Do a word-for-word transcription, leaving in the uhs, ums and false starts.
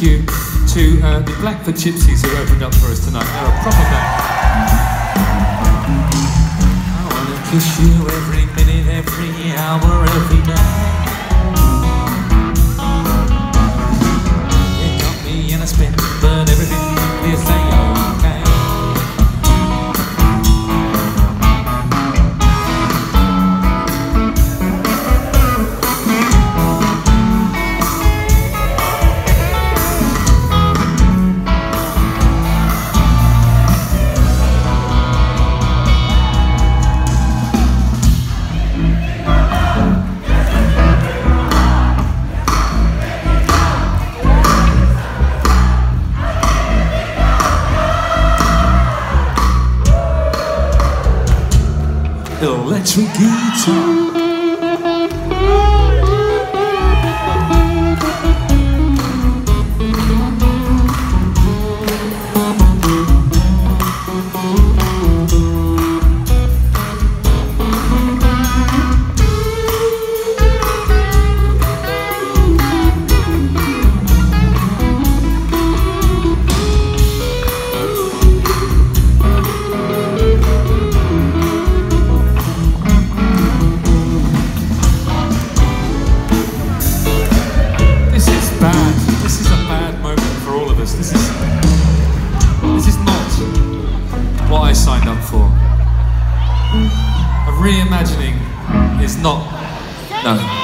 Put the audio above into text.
you to uh, the Blackford Gypsies who opened up for us tonight. They're a proper band. I wanna kiss you every minute, every hour, every day. You got me in a spin, but everything is saying okay. Electric guitar. This is, this is not what I signed up for. A reimagining is not, no.